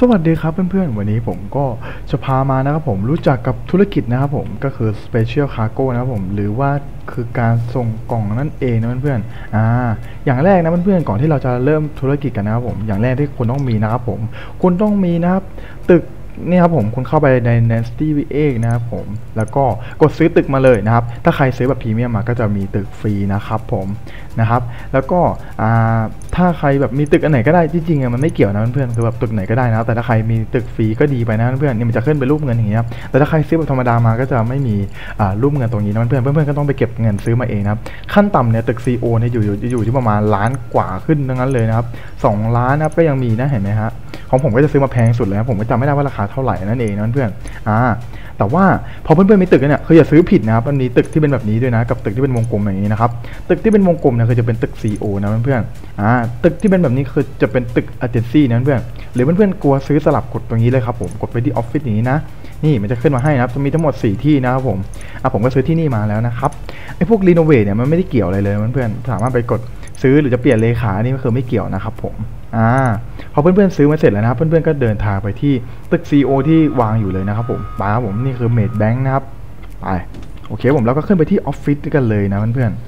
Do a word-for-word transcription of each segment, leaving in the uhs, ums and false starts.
สวัสดีครับเพื่อนๆวันนี้ผมก็จะพามานะครับผมรู้จักกับธุรกิจนะครับผมก็คือ Special Cargo นะครับผมหรือว่าคือการส่งกล่องนั่นเองนะเพื่อนๆอ่าอย่างแรกนะเพื่อนๆก่อนที่เราจะเริ่มธุรกิจกันนะครับผมอย่างแรกที่คุณต้องมีนะครับผมคุณต้องมีนะครับตึกนี่ครับผมคุณเข้าไปใน Nasty วี เอ นะครับผมแล้วก็กดซื้อตึกมาเลยนะครับถ้าใครซื้อแบบพรีเมียมมาก็จะมีตึกฟรีนะครับผมนะครับแล้วก็ถ้าใครแบบมีตึกอันไหนก็ได้จริงๆมันไม่เกี่ยวนะเพื่อนๆคือแบบตึกไหนก็ได้นะแต่ถ้าใครมีตึกฟรีก็ดีไปนะเพื่อนๆนี่มันจะขึ้นเป็นรูปเงินอย่างเงี้ยแต่ถ้าใครซื้อแบบธรรมดามาก็จะไม่มีรูปเงินตรงนี้นะเพื่อนๆเพื่อนๆก็ต้องไปเก็บเงินซื้อมาเองนะครับขั้นต่ำเนี่ยตึก ซี โอ เนี่ยอยู่อยู่ที่ประมาณล้านกว่าขึ้นทั้งนั้นเลยนะครับสองล้านนะก็ยังมีนะเห็นไหมฮะของผมก็จะซื้อมาแพงสุดเลยนะผมก็จำไม่ได้ว่าราคาเท่าไหร่นั่นเองนะเพื่อนๆอ่าแต่ว่าพอเพื่อนๆมีตึกเนี่ยคืออย่าซื้อผิดนะครับมันมีตึกที่เป็นแบบนี้ด้วยนะกับตึกที่เป็นวงกลมอย่างนี้นะครับตึกที่เป็นวงกลมเนี่ยคือจะเป็นตึก ซี โอ นะเพื่อนๆอ่าตึกที่เป็นแบบนี้คือจะเป็นตึกเอเจนซี่นะเพื่อนหรือเพื่อนๆกลัวซื้อสลับกดตรงนี้เลยครับผมกดไปที่ออฟฟิศอย่างนี้นะนี่มันจะขึ้นมาให้นะครับจะมีทั้งหมดสี่ที่นะครับผมอ่ะผมก็ซื้อที่นี่มาแล้วนะครับไอ้พวกรีโนเวทเนี่ยมันไม่ได้เกี่ยวอะไรเลยเพื่อนๆสามารถไปกดซื้อหรือจะเปลี่ยนเลขานี่ก็คือไม่เกี่ยวนะครับผมอ่าพอเพื่อนๆซื้อมาเสร็จแล้วนะครับเพื่อนๆก็เดินทางไปที่ตึก ซี โอ ที่วางอยู่เลยนะครับผมไปครับผมนี่คือเมดแบงค์นะครับไปโอเคผมแล้วก็ขึ้นไปที่ออฟฟิศกันเลยนะเพื่อน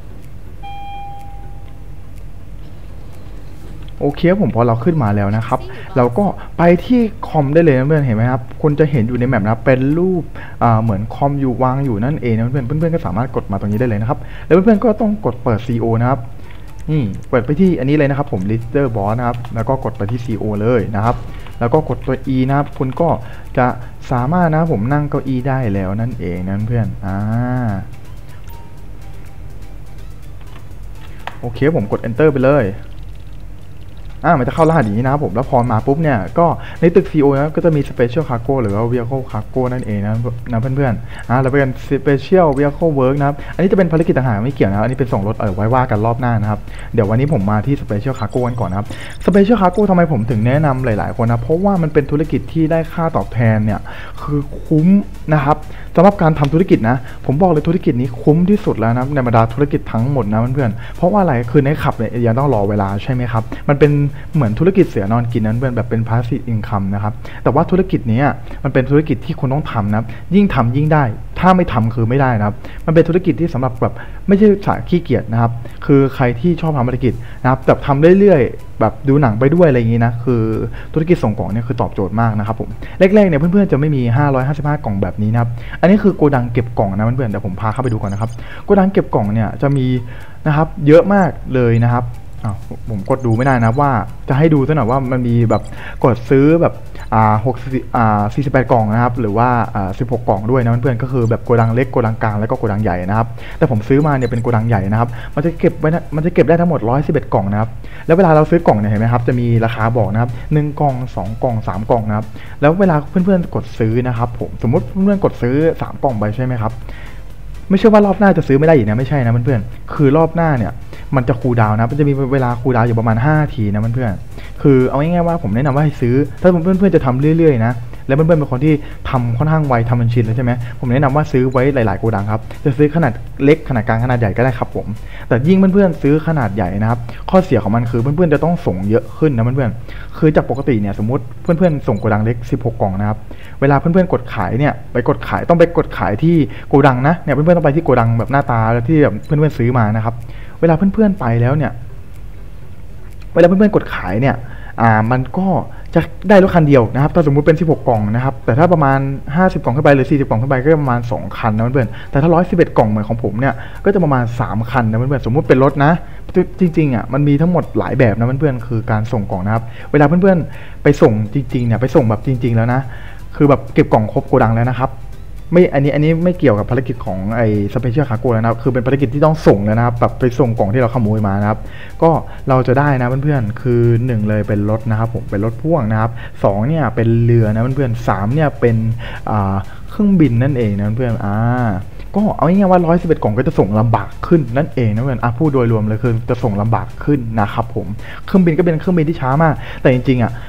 ๆโอเคผมพอเราขึ้นมาแล้วนะครับเราก็ไปที่คอมได้เลยนะเพื่อนเห็นไหมครับคุณจะเห็นอยู่ในแมปนะเป็นรูปอ่าเหมือนคอมอยู่วางอยู่นั่นเองนะเพื่อนเพื่อนๆก็สามารถกดมาตรงนี้ได้เลยนะครับแล้วเพื่อนๆก็ต้องกดเปิด ซี โอ นะครับนี่เปิดไปที่อันนี้เลยนะครับผม Lister Boss นะครับแล้วก็กดไปที่ ซี โอ เลยนะครับแล้วก็กดตัว E นะครับคุณก็จะสามารถนะผมนั่งเก้าอี้ได้แล้วนั่นเองนะเพื่อนอ่าโอเคผมกด Enter ไปเลยอ่ามันจะเข้ารหัสอย่างนี้นะครับผมแล้วพอมาปุ๊บเนี่ยก็ในตึก ซี โอ นะก็จะมี Special Cargo หรือว่า Vehicle Cargo นั่นเองนะนะเพื่อนๆอ่าเราเป็น Special Vehicle Work นะครับอันนี้จะเป็นภารกิจต่างหากไม่เกี่ยวนะอันนี้เป็นส่งรถเออไว้ว่ากันรอบหน้านะครับเดี๋ยววันนี้ผมมาที่ Special Cargo กันก่อนนะครับ Special Cargo ทำไมผมถึงแนะนำหลายๆคนนะเพราะว่ามันเป็นธุรกิจที่ได้ค่าตอบแทนเนี่ยคือคุ้มนะครับสำหรับการทำธุรกิจนะผมบอกเลยธุรกิจนี้คุ้มที่สุดแล้วนะในบรรดาธุรกิจทั้งหมดนะเพื่อนๆเพราะว่าอะไรคือในขับเนี่ยยังต้องรอเวลาใช่ไหมครับมันเป็นเหมือนธุรกิจเสือนอนกินนั้นเป็นแบบเป็น passive income นะครับแต่ว่าธุรกิจนี้มันเป็นธุรกิจที่คุณต้องทำนะยิ่งทำยิ่งได้ถ้าไม่ทำคือไม่ได้นะครับมันเป็นธุรกิจที่สำหรับแบบไม่ใช่สายขี้เกียจนะครับคือใครที่ชอบทำธุรกิจนะครับแบบทำเรื่อยๆแบบดูหนังไปด้วยอะไรอย่างนี้นะคือธุรกิจส่งกล่องเนี่ยคือตอบโจทย์มากนะครับผมแรกๆเนี่ยเพื่อนๆจะไม่มีห้าร้อยห้าสิบห้ากล่องแบบนี้นะครับอันนี้คือโกดังเก็บกล่องนะเพื่อนๆเดี๋ยวผมพาเข้าไปดูก่อนนะครับโกดังเก็บกล่องเนี่ยจะมีนะครับเยอะมากเลยนะครับผมกดดูไม่ได้นะว่าจะให้ดูซะหน่อยว่ามันมีแบบกดซื้อแบบอ่าหกอ่าสี่สิบแปดกล่องนะครับหรือว่าอ่าสิบหกกล่องด้วยนะเพื่อนๆก็คือแบบโกดังเล็กโกดังกลางแล้วก็โกดังใหญ่นะครับแต่ผมซื้อมาเนี่ยเป็นโกดังใหญ่นะครับมันจะเก็บไว้มันจะเก็บได้ทั้งหมดหนึ่งร้อยสิบเอ็ดกล่องนะครับแล้วเวลาเราซื้อกล่องเนี่ยเห็นไหมครับจะมีราคาบอกนะครับหนึ่งกล่องสองกล่องสามกล่องนะครับแล้วเวลาเพื่อนๆกดซื้อนะครับผมสมมติเพื่อนๆกดซื้อสามกล่องไปใช่ไหมครับไม่ใช่ว่ารอบหน้าจะซื้อไม่ได้อีกนะไม่ใช่นะเพื่อนๆคือรอบหน้าเนี่ยมันจะคูลดาวน์นะมันจะมีเวลาคูลดาวน์อยู่ประมาณห้านาทีนะเพื่อนๆคือเอาง่ายๆว่าผมแนะนำว่าให้ซื้อถ้าเพื่อนๆจะทำเรื่อยๆนะแล้วเพื่อนๆเป็นคนที่ทำค่อนข้างไวทำมันชินแล้วใช่ไหมผมแนะนำว่าซื้อไว้หลายๆโกดังครับจะซื้อขนาดเล็กขนาดกลางขนาดใหญ่ก็ได้ครับผมแต่ยิ่งเพื่อนๆซื้อขนาดใหญ่นะครับข้อเสียของมันคือเพื่อนๆจะต้องส่งเยอะขึ้นนะเพื่อนๆคือจากปกติเนี่ยสมมติเพื่อนๆส่งโกดังเล็กสิบหกกล่องนะครับเวลาเพื่อนๆกดขายเนี่ยไปกดขายต้องไปกดขายที่โกดังนะเนี่ยเพื่อนๆต้องไปที่โกดังแบบหน้าตาที่แบบเพื่อนๆซื้อมานะครับเวลาเพื่อนๆไปแล้วเนี่ยเวลาเพื่อนๆกดขายเนี่ยอ่ามันก็จะได้รถคันเดียวนะครับถ้าสมมุติเป็นสิบหกกล่องนะครับแต่ถ้าประมาณห้าสิบกล่องขึ้นไปหรือสี่สิบกล่องขึ้นไปก็ประมาณสองคันนะเพื่อนๆแต่ถ้าหนึ่งร้อยสิบเอ็ดกล่องเหมือนของผมเนี่ยก็จะประมาณสามคันนะเพื่อนๆสมมุติเป็นรถนะจริงๆอ่ะมันมีทั้งหมดหลายแบบนะเพื่อนๆคือการส่งกล่องนะครับเวลาเพื่อนๆไปส่งจริงๆเนี่ยไปส่งแบบจริงๆแล้วนะคือแบบเก็บกล่องครบโกดังแล้วนะครับไม่อันนี้อันนี้ไม่เกี่ยวกับภารกิจของไอ้ Special Cargo แล้วนะครับคือเป็นภารกิจที่ต้องส่งแล้วนะครับแบบไปส่งกล่องที่เราขโมยมานะครับก็เราจะได้นะเพื่อนๆคือหนึ่งเลยเป็นรถนะครับผมเป็นรถพ่วงนะครับสองเนี่ยเป็นเรือนะเพื่อนๆสามเนี่ยเป็นอ่าเครื่องบินนั่นเองนะเพื่อนๆอ่าก็เอาง่ายๆว่าหนึ่งร้อยสิบเอ็ดกล่องก็จะส่งลำบากขึ้นนั่นเองนะเพื่อนอ่ะพูดโดยรวมเลยคือจะส่งลำบากขึ้นนะครับผมเครื่องบินก็เป็นเครื่องบินที่ช้ามากแต่จริงๆอ่ะ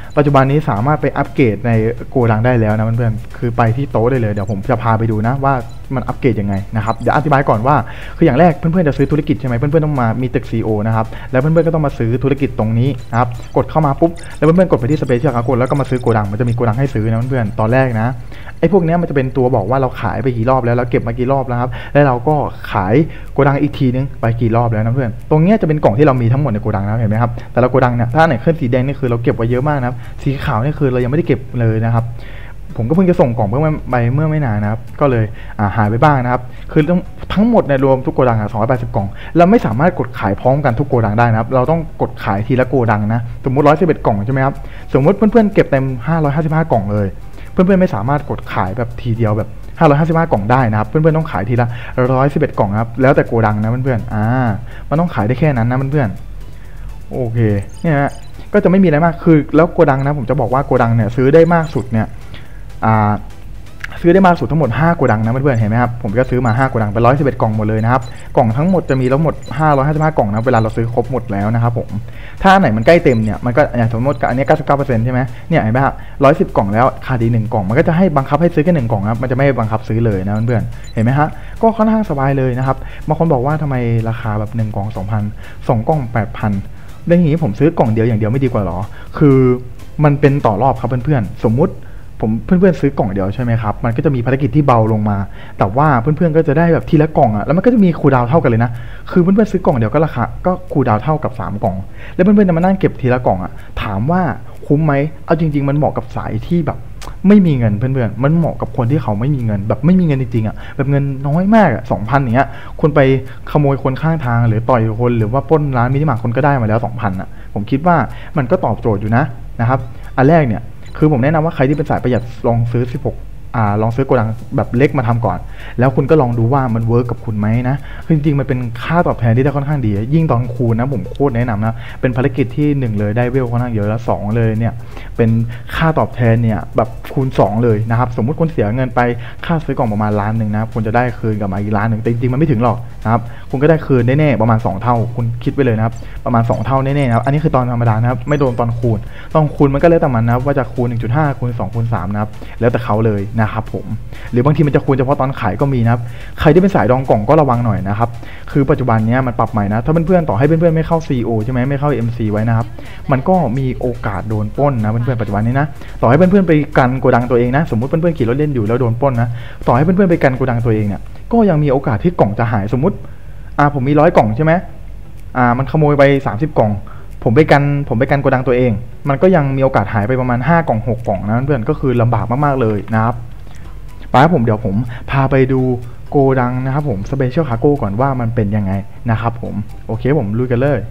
ปัจจุบันนี้สามารถไปอัปเกรดในโกดังได้แล้วนะเพื่อนๆคือไปที่โต๊ะได้เลยเดี๋ยวผมจะพาไปดูนะว่ามันอัปเกรดยังไงนะครับเดี๋ยวอธิบายก่อนว่าคืออย่างแรกเพื่อนๆจะซื้อธุรกิจใช่ไหมเพื่อนๆต้องมามีตึก ซี อี โอ นะครับแล้วเพื่อนๆก็ต้องมาซื้อธุรกิจตรงนี้นะครับกดเข้ามาปุ๊บแล้วเพื่อนๆกดไปที่ Special Cargo แล้วก็มาซื้อโกดังมันจะมีโกดังให้ซื้อนะเพื่อนๆตอนแรกนะไอ้พวกนี้มันจะเป็นตัวบอกว่าเราขายไปกี่รอบแล้วเราเก็บมากี่รอบแล้วครับแล้วเราก็ขายโกดังอีกทีนึงไปกี่รอบแล้วนะเพื่อนตรงนี้จะเป็นกล่องที่เรามีทั้งหมดในโกดังนะเห็นไหมครับแต่ละโกดังเนี่ยถ้าไหนขึ้นสีแดงนี่คือเราเก็บไว้เยอะมากนะครับสีขาวนี่คือเรายังไม่ได้เก็บเลยนะครับผมก็เพิ่งจะส่งกล่องเพิ่งไปเมื่อไม่นานนะครับก็เลยหายไปบ้างนะครับคือทั้งหมดในรวมทุกโกดังสองร้อยแปดสิบกล่องเราไม่สามารถกดขายพร้อมกันทุกโกดังได้นะครับเราต้องกดขายทีละโกดังนะสมมุติหนึ่งร้อยสิบเอ็ดกล่องใช่ไหมครับสมมติเพื่อนๆเก็บเต็มห้าร้อยห้าสิบห้ากล่องเลยเพื่อนๆไม่สามารถกดขายแบบทีเดียวแบบห้าร้อยห้าสิบห้ากล่องได้นะครับเพื่อนๆต้องขายทีละหนึ่งร้อยสิบเอ็ดกล่องครับแล้วแต่โกดังนะเพื่อนๆอ่ามันต้องขายได้แค่นั้นนะเพื่อนๆโอเคเนี่ยก็จะไม่มีอะไรมากคือแล้วโกดังนะผมจะบอกว่าโกดังเนี่ยซื้อได้มากสุดเนี่ยอ่าซื้อได้มากสุดทั้งหมดห้าโกดังนะเพื่อนๆเห็นไหมครับผมก็ซื้อมาห้าโกดังเป็นหนึ่งร้อยสิบเอ็ดกล่องหมดเลยนะครับกล่องทั้งหมดจะมีทั้งหมดห้าร้อยห้าสิบห้ากล่องนะเวลาเราซื้อครบหมดแล้วนะครับผมถ้าไหนมันใกล้เต็มเนี่ยมันก็อย่างสมมติกับอันนี้ เก้าสิบเก้าเปอร์เซ็นต์ ใช่ไหมเนี่ยเห็นไหมครับหนึ่งร้อยสิบกล่องแล้วขาดอีกหนึ่งกล่องมันก็จะให้บังคับให้ซื้อแค่หนึ่งกล่องครับมันจะไม่บังคับซื้อเลยนะเพื่อนๆเห็นไหมฮะก็ค่อนข้างสบายเลยนะครับบางคนบอกว่าทำไมราคาแบบหนึ่งกล่อง สองพัน สองกล่อง แปดพัน เรื่องนี้ผมซื้อกล่องเดียวอย่างเดียวไม่ดีกว่าหรอคือมันเป็นต่อรอบครับเพื่อนๆสมมุติผมเพื่อนๆซื้อกล่องเดียวใช่ไหมครับมันก็จะมีภารกิจที่เบาลงมาแต่ว่าเพื่อนๆก็จะได้แบบทีละกล่องอ่ะแล้วมันก็จะมีคูลดาวน์เท่ากันเลยนะคือเพื่อนๆซื้อกล่องเดียวก็ราคาก็คูลดาวน์เท่ากับสามกล่องแล้วเพื่อนๆจะมานั่งเก็บทีละกล่องอ่ะถามว่าคุ้มไหมเอาจริงๆมันเหมาะกับสายที่แบบไม่มีเงินเพื่อนๆมันเหมาะกับคนที่เขาไม่มีเงินแบบไม่มีเงินจริงๆอ่ะแบบเงินน้อยมากอ่ะสองพันอย่างเงี้ยคุณไปขโมยคนข้างทางหรือต่อยคนหรือว่าปล้นร้านมินิมาร์ทคนก็ได้มาแล้วสองพันอ่ะผมคิดว่ามันก็ตอบโจทย์อยู่นะนะครับอันแรกเนี่ยคือผมแนะนำว่าใครที่เป็นสายประหยัดลองซื้อสิบหกอ่าลองซื้อโกดังแบบเล็กมาทำก่อนแล้วคุณก็ลองดูว่ามันเวิร์กกับคุณไหมนะคือจริงๆมันเป็นค่าตอบแทนที่ได้ค่อนข้างดียิ่งตอนคูณนะผมโคตรแนะนำนะเป็นภารกิจที่หนึ่งเลยได้เวลค่อนข้างเยอะแล้วสองเลยเนี่ยเป็นค่าตอบแทนเนี่ยแบบคูณสองเลยนะครับสมมุติคุณเสียเงินไปค่าซื้อกล่องประมาณล้านหนึ่งนะคุณจะได้คืนกลับมาอีกล้านหนึ่งแต่จริงๆมันไม่ถึงหรอกนะครับคุณก็ได้คืนแน่ๆประมาณสองเท่าคุณคิดไปเลยนะครับประมาณสองเท่าแน่ๆนะครับอันนี้คือตอนธรรมดานะครับไม่โดนตอนคูณตอนคูณมันก็แล้วแต่มันนะว่าจะคูณ หนึ่งจุดห้า คูณสองคูณสามนะครับแล้วแต่เขาเลยนะครับผมหรือบางทีมันจะคูณเฉพาะตอนขายก็มีนะครับใครที่เป็นสายดองกล่องก็ระวังหน่อยนะครับคือปัจจุบันนี้มันปรับใหม่นะถ้าเพื่อนๆต่อให้เพื่อนๆไม่เข้า ซี อี โอ ใช่ไหมไม่เข้า เอ็ม ซี ไว้นะครับมันก็มีโอกาสโดนปล้นนะเพื่อนๆปัจจุบันนี้นะต่อให้เพื่อนๆไปกันโกดังตัวเองนะสมมติเพื่อนๆขี่รถเล่นอยู่แล้วโดนปล้นนะต่อให้เพื่อนๆไปกันโกดังตัวเองเนี่ยก็ยังมีโอกาสที่กล่องจะหายสมมุติอ่าผมมีร้อยกล่องใช่ไหมอ่ามันขโมยไปสามสิบกล่องผมไปกันผมไปกันโกดังตัวเองมันก็ยังมีโอกาสหายไปประมาณห้ากล่องหกกล่องนะเพื่อนๆก็คือลำบากมากๆเลยนะครับไปครับผมเดี๋ยวผมพาไปดูโกดังนะครับผม Special Cargo ก่อนว่ามันเป็นยังไงนะครับผมโอเคผมลุยกันเลย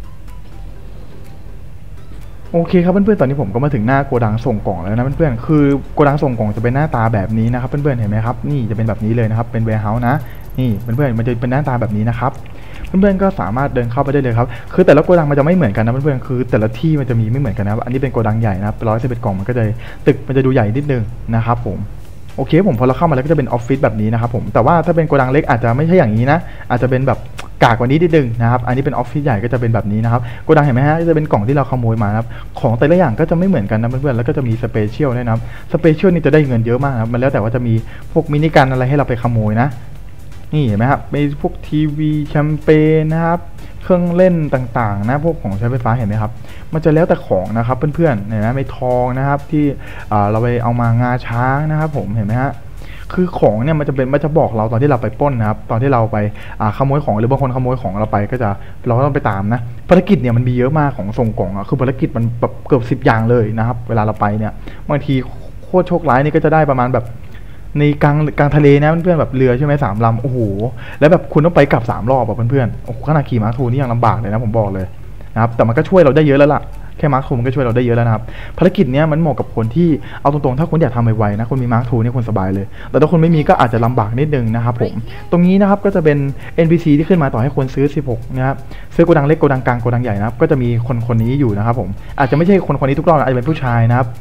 โอเคครับเพื่อนๆตอนนี้ผมก็มาถึงหน้าโกดังส่งกล่องแล้วนะเพื่อนๆคือโกดังส่งกล่องจะเป็นหน้าตาแบบนี้นะครับเพื่อนๆเห็นไหมครับนี่จะเป็นแบบนี้เลยนะครับเป็น warehouse นะนี่เพื่อนๆมันจะเป็นหน้าตาแบบนี้นะครับเพื่อนๆก็สามารถเดินเข้าไปได้เลยครับคือแต่ละโกดังมันจะไม่เหมือนกันนะเพื่อนๆคือแต่ละที่มันจะมีไม่เหมือนกันนะครับอันนี้เป็นโกดังใหญ่นะครับร้อยสิบเอ็ดกล่องมันก็จะตึกมันจะดูใหญ่นิดนึงนะครับผมโอเคผมพอเราเข้ามาแล้วก็จะเป็นออฟฟิศแบบนี้นะครับผมแต่ว่าถ้าเป็นโกดังเล็กอาจจะไม่ใช่อย่างนี้นะอาจจะเป็นแบบกากกว่านี้นิดนึงนะครับอันนี้เป็นออฟฟิศใหญ่ก็จะเป็นแบบนี้นะครับโกดังเห็นไหมฮะจะเป็นกล่องที่เราขโมยมานะครับของแต่ละอย่างก็จะไม่เหมือนกันนะเพื่อนๆแล้วก็จะมีสเปเชียลด้วยนะครับสเปเชียลนี่จะได้เงินเยอะมากครับมันแล้วแต่ว่าจะมีพวกมินิกันอะไรให้เราไปขโมยนะนี่เห็นไหมครับมีพวกทีวีแชมเปญนะครับเครื่องเล่นต่างๆนะพวกของใช้ไฟฟ้าเห็นไหมครับมันจะแล้วแต่ของนะครับเพื่อนๆเห็นไหมไม่ทองนะครับที่เราไปเอามางาช้างนะครับผมเห็นไหมฮะคือของเนี่ยมันจะเป็นมันจะบอกเราตอนที่เราไปปล้นนะครับตอนที่เราไปขโมยของหรือบางคนขโมยของเราไปก็จะเราก็ต้องไปตามนะภารกิจเนี่ยมันมีเยอะมากของส่งกล่องอ่ะคือภารกิจมันแบบเกือบสิบอย่างเลยนะครับเวลาเราไปเนี่ยบางทีโคตรโชคร้ายนี่ก็จะได้ประมาณแบบในกลางกลางทะเลนะเพื่อนๆแบบเรือใช่ไหมสามลำโอ้โหแล้วแบบคุณต้องไปกลับสามรอบอ่ะเพื่อนๆโอ้โหขนาดขี่ม้าทูนี่ยังลำบากเลยนะผมบอกเลยนะครับแต่มันก็ช่วยเราได้เยอะแล้วล่ะแค่มาร์คทูมันก็ช่วยเราได้เยอะแล้วนะครับภารกิจเนี้ยมันเหมาะกับคนที่เอาตรงๆถ้าคุณอยากทำไวๆนะคุณมีมาร์คทูนี่คุณสบายเลยแต่ถ้าคุณไม่มีก็อาจจะลำบากนิดนึงนะครับผมตรงนี้นะครับก็จะเป็น เอ็น พี ซี ที่ขึ้นมาต่อให้คนซื้อสิบหกนะครับซื้อโกดังเล็กโกดังกลางโกดังใหญ่นะครับก็จะมีคนคนนี้อยู่นะครับผมอาจจะไม่ใช่คนคนนี้ทุกรอบอาจจะเป็นผู้ชายนะครับ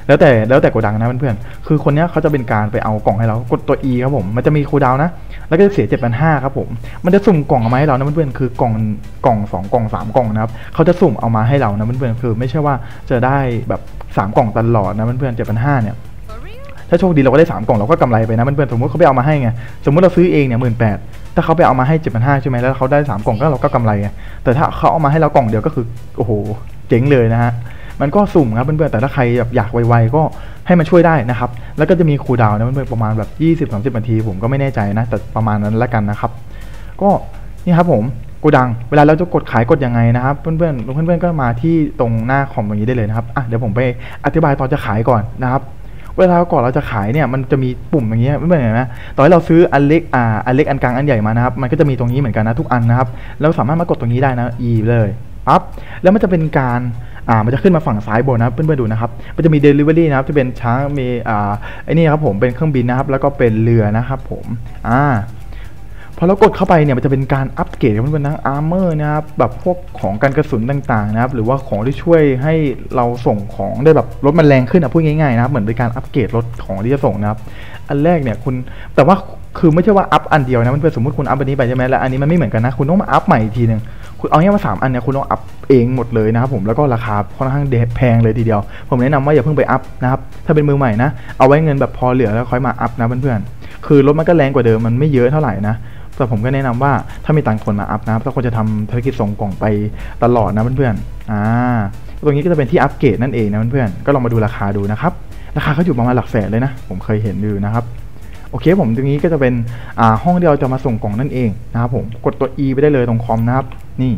แล้วแต่แล้วแต่โกดังนะเพื่อนๆคือคนเนี้ยเขาจะเป็นการไปเอากล่องให้เรากดตัว E ครับผมมันจะมีคูลดาวน์นะแล้วก็จะเสีย เจ็ดพันห้าร้อย ครับผมมันจะสุ่มกล่องเอามาให้เรานะเพื่อนๆคือกล่องกล่องสองกล่องสามกล่องนะครับเขาจะสุ่มเอามาให้เรานะเพื่อนๆคือไม่ใช่ว่าจะได้แบบสามกล่องตลอดนะเพื่อนๆ เจ็ดพันห้าร้อย เนี่ยถ้าโชคดีเราก็ได้สามกล่องเราก็กำไรไปนะเพื่อนๆสมมติเขาไปเอามาให้ไงสมมติเราซื้อเองเนี่ย หนึ่งหมื่นแปดพัน ถ้าเขาไปเอามาให้ เจ็ดพันห้าร้อย ใช่ไหมแล้วเขาได้สามกล่องก็เราก็กำไรไงแต่ถ้าเขาเอามาให้เรากล่องเดียวก็คือโอ้โหเจ๋งเลยนะฮะมันก็สุ่มครับเพื่อนๆแต่ถ้าใครแบบอยากไวๆก็ให้มันช่วยได้นะครับแล้วก็จะมีคูลดาวน์นะเพื่อนๆประมาณแบบ ยี่สิบถึงสามสิบ นาทีผมก็ไม่แน่ใจนะแต่ประมาณนั้นแล้วกันนะครับก็นี่ครับผมโกดังเวลาเราจะกดขายกดยังไงนะครับเพื่อนๆเพื่อนๆก็มาที่ตรงหน้าคอมตรงนี้ได้เลยนะครับอ่ะเดี๋ยวผมไปอธิบายตอนจะขายก่อนนะครับเวลาก่อนเราจะขายเนี่ยมันจะมีปุ่มอย่างเงี้ยเพื่อนๆเห็นไหมต่อให้เราซื้ออันเล็กอ่าอันเล็กอันกลางอันใหญ่มานะครับมันก็จะมีตรงนี้เหมือนกันนะทุกอันนะครับเราสามารถมากดตรงนี้ได้นะ E เลยปั๊บแล้วมันจะเป็นการอ่ามันจะขึ้นมาฝั่งซ้ายบนนะเพื่อนๆดูนะครับมันจะมี Delivery นะครับจะเป็นช้างมีอ่าไอ้นี่ครับผมเป็นเครื่องบินนะครับแล้วก็เป็นเรือนะครับผมอ่าพอเรากดเข้าไปเนี่ยมันจะเป็นการอัปเกรดเพื่อนๆนะอาร์เมอร์นะครับแบบพวกของกันกระสุนต่างๆนะครับหรือว่าของที่ช่วยให้เราส่งของได้แบบรถมันแรงขึ้นอ่ะพูดง่ายๆนะครับเหมือนเป็นการอัปเกรดรถของที่จะส่งนะครับอันแรกเนี่ยคุณแต่ว่าคือไม่ใช่ว่าอัพอันเดียวนะมันเป็นสมมติคุณอัพอันนี้ไปใช่ไหมแล้วอันนี้มันไม่เหมือนกันนะคุณต้องมาอัพใหม่อีกทีนึงคุณเอาง่ายว่าสามอันเนี่ยคุณต้องอัพเองหมดเลยนะครับผมแล้วก็ราคาค่อนข้างแพงเลยทีเดียวผมแนะนำว่าอย่าเพิ่งไปอัพนะครับถ้าเป็นมือใหม่นะเอาไว้เงินแบบพอเหลือแล้วค่อยมาอัพนะเพื่อนๆคือรถมันก็แรงกว่าเดิมมันไม่เยอะเท่าไหร่นะแต่ผมก็แนะนำว่าถ้ามีตังค์คนมาอัพนะถ้าคนจะทำธุรกิจส่งกล่องไปตลอดนะเพื่อนๆอ่าตรงนี้ก็จะเป็นที่อัปเกรดนั่นเองนะเพื่อนๆก็ลองมาดูราคาดูนะครับราคาเขาอยู่ประมาณหลักแสนเลยนะผมเคยเห็นอยู่นะครับโอเคผมตรงนี้ก็จะเป็นอ่าห้องที่เราจะมาส่งกล่องนั่นเองนะครับผมกดตัว E ไปได้เลยตรงคอมนะครับนี่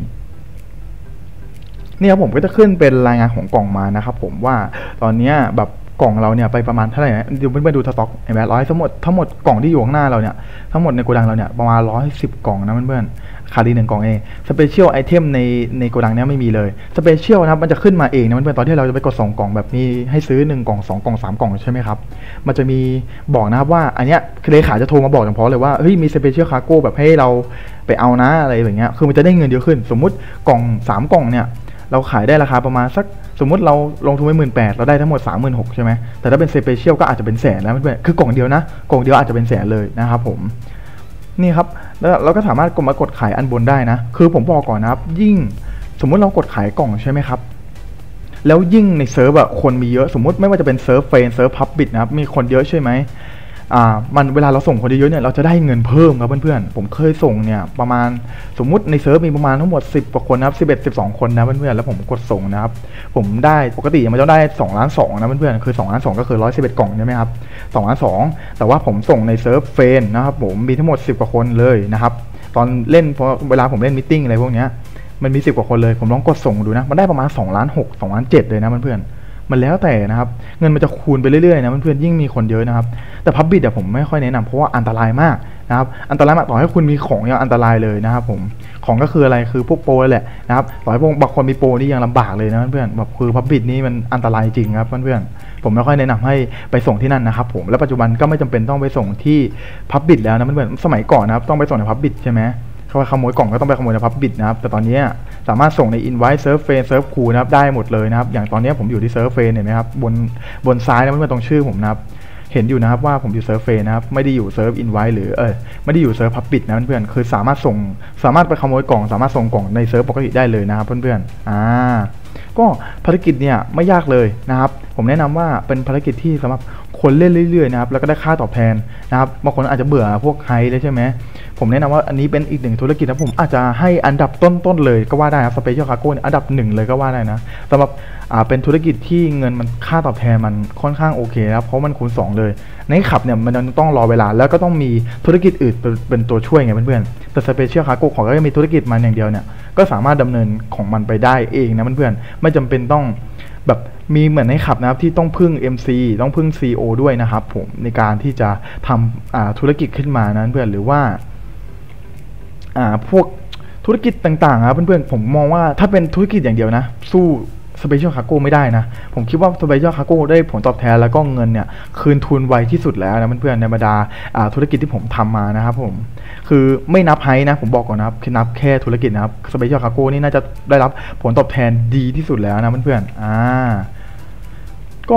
นี่ครับผมก็จะขึ้นเป็นรายงานของกล่องมานะครับผมว่าตอนนี้แบบกล่องเราเนี่ยไปประมาณเท่าไหร่นะดูเพื่อนๆดูสต็อกเห็นไหมร้อยทั้งหมดทั้งหมดกล่องที่อยู่ข้างหน้าเราเนี่ยทั้งหมดในโกดังเราเนี่ยประมาณร้อยสิบกล่องนะเพื่อนๆขาดอีกหนึ่งกล่องเองสเปเชียลไอเทมในในโกดังเนี้ยไม่มีเลยสเปเชียลนะครับมันจะขึ้นมาเองนะเพื่อนๆตอนที่เราจะไปกดส่งกล่องแบบนี้ให้ซื้อหนึ่งกล่องสองกล่องสามกล่องใช่ไหมครับมันจะมีบอกนะครับว่าอันเนี้ยเลขาจะโทรมาบอกเฉพาะเลยว่าเฮ้ยมีสเปเชียลคาร์โก้แบบให้เราไปเอานะอะไรแบบเงี้ยคือมันจะได้เงินเยอะขึ้นสมมุติกล่องสามกล่องเนี่ยเราขายได้ราคาประมาณสักสมมติเราลงทุนไปหมื่นแปดเราได้ทั้งหมดสามหมื่นหกใช่ไหมแต่ถ้าเป็นสเปเชียลก็อาจจะเป็นแสนแล้วเพื่อนคือกล่องเดียวนะกล่องเดียวอาจจะเป็นแสนเลยนะครับผมนี่ครับแล้วเราก็สามารถกดมากดขายอันบนได้นะคือผมบอกก่อนนะครับยิ่งสมมุติเรากดขายกล่องใช่ไหมครับแล้วยิ่งในเซิร์ฟอะคนมีเยอะสมมติไม่ว่าจะเป็นเซิร์ฟเฟนเซิร์ฟพับบิทนะครับมีคนเยอะใช่ไหมอ่ามันเวลาเราส่งคนเยอะๆเนี่ยเราจะได้เงินเพิ่มครับเพื่อนๆผมเคยส่งเนี่ยประมาณสมมุติในเซิร์ฟมีประมาณทั้งหมดสิบกว่าคนนะครับสิบเอ็ด สิบสองคนนะเพื่อนๆแล้วผมกดส่งนะครับผมได้ปกติมันจะได้สองล้านสองนะเพื่อนๆคือสองล้านสองก็คือหนึ่งร้อยสิบเอ็ดกล่องใช่ไหมครับสองล้านสองแต่ว่าผมส่งในเซิร์ฟเฟนนะครับผมมีทั้งหมดสิบกว่าคนเลยนะครับตอนเล่นพอเวลาผมเล่นมีตติ้งอะไรพวกเนี้ยมันมีสิบกว่าคนเลยผมลองกดส่งดูนะมันได้ประมาณสองล้านหก สองล้านเจ็ดเลยนะเพื่อนๆมันแล้วแต่นะครับเงินมันจะคูณไปเรื่อยๆนะเพื่อนๆยิ่งมีคนเยอะนะครับแต่พับบิทอะผมไม่ค่อยแนะนำเพราะว่าอันตรายมากนะครับอันตรายมากต่อให้คุณมีของยังอันตรายเลยนะครับผมของก็คืออะไรคือพวกโปรแหละนะครับต่อให้พวกบางคนมีโปรนี่ยังลำบากเลยนะเพื่อนๆแบบคือพับบิทนี่มันอันตรายจริงครับเพื่อนๆผมไม่ค่อยแนะนำให้ไปส่งที่นั่นนะครับผมและปัจจุบันก็ไม่จำเป็นต้องไปส่งที่พับบิทแล้วนะเพื่อนๆสมัยก่อนนะครับต้องไปส่งในพับบิทใช่ไหมเขาขโมยกล่องก็ต้องไปขโมยในพับบิทนะครับแต่ตอนนี้สามารถส่งใน Invite เซิร์ฟเฟนเซิร์ฟคูนะครับได้หมดเลยนะครับอย่างตอนนี้ผมอยู่ที่เซิร์ฟเฟนเห็นไหมครับบนบนซ้ายนะเพื่อนๆตรงชื่อผมนะครับเห็นอยู่นะครับว่าผมอยู่เซิร์ฟเฟนนะครับไม่ได้อยู่เซิร์ฟ Invite หรือเออไม่ได้อยู่เซิร์ฟพับบิทนะเพื่อนๆคือสามารถส่งสามารถไปขโมยกล่องสามารถส่งกล่องในเซิร์ฟปกติได้เลยนะครับเพื่อนๆอ่าก็ภารกิจเนี่ยไม่ยากเลยนะครับผมแนะนำว่าเป็นภารกิจที่สำหรับคนเล่นเรื่อยๆนะครับแล้วก็ได้ค่าตอบแทนนะครับบางคนอาจจะเบื่อพวกไฮเลยใช่ไหมผมแนะนำว่าอันนี้เป็นอีกหนึ่งธุรกิจนะผมอาจจะให้อันดับต้นๆเลยก็ว่าได้ครับสเปเชียลคาร์โก้อันดับหนึ่งเลยก็ว่าได้นะสำหรับอ่าเป็นธุรกิจที่เงินมันค่าตอบแทนมันค่อนข้างโอเคนะเพราะมันคูณสองเลยในขับเนี่ยมันต้องรอเวลาแล้วก็ต้องมีธุรกิจอื่นเป็นตัวช่วยไงเพื่อนๆแต่สเปเชียลคาร์โก้ของก็จะมีธุรกิจมันอย่างเดียวเนี่ยก็สามารถดำเนินของมันไปได้เองนะเพื่อนๆไม่จำเป็นต้องแบบมีเหมือนในขับนะครับที่ต้องพึ่ง เอ็ม ซี ต้องพึ่ง ซี อี โอ ด้วยนะครับผมในการที่จะทำธุรกิจขึ้นมานะเพื่อนหรือว่าอ่าพวกธุรกิจต่างๆครับเพื่อนๆผมมองว่าถ้าเป็นธุรกิจอย่างเดียวนะสู้สเปเชียลคาร์โก้ไม่ได้นะผมคิดว่าสเปเชียลคาร์โก้ได้ผลตอบแทนแล้วก็เงินเนี่ยคืนทุนไวที่สุดแล้วนะเพื่อนๆในบรรดาธุรกิจที่ผมทำมานะครับผมคือไม่นับไฮนะผมบอกก่อนนะครับคือนับแค่ธุรกิจนะครับสเปเชียลคาร์โก้นี่น่าจะได้รับผลตอบแทนดีที่สุดแล้วนะเพื่อนๆอ่าก็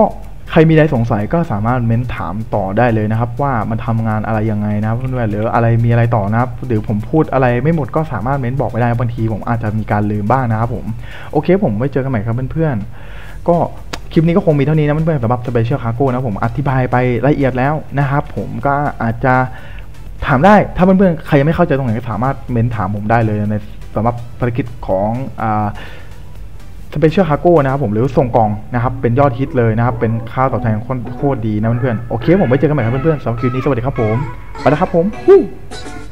ใครมีอะไรสงสัยก็สามารถเม้นถามต่อได้เลยนะครับว่ามันทำงานอะไรยังไงนะครับเพื่อนๆหรืออะไรมีอะไรต่อนะครับหรือผมพูดอะไรไม่หมดก็สามารถเม้นบอกไปได้บางทีผมอาจจะมีการลืมบ้างนะครับผมโอเคผมไว้เจอกันใหม่ครับเพื่อนๆก็คลิปนี้ก็คงมีเท่านี้นะเพื่อนๆสำหรับ Special Cargo นะผมอธิบายไปละเอียดแล้วนะครับผมก็อาจจะถามได้ถ้าเพื่อนๆใครยังไม่เข้าใจตรงไหนก็สามารถเม้นถามผมได้เลยในสำหรับภารกิจของอ่าSpecial Cargo นะครับผมหรือส่งกล่องนะครับเป็นยอดฮิตเลยนะครับเป็นค่าตอบแทนโคตรดีนะเพื่อนๆโอเคผมไว้เจอกันใหม่ครับเพื่อนๆสำหรับคลิปนี้สวัสดีครับผมไปแล้วครับผม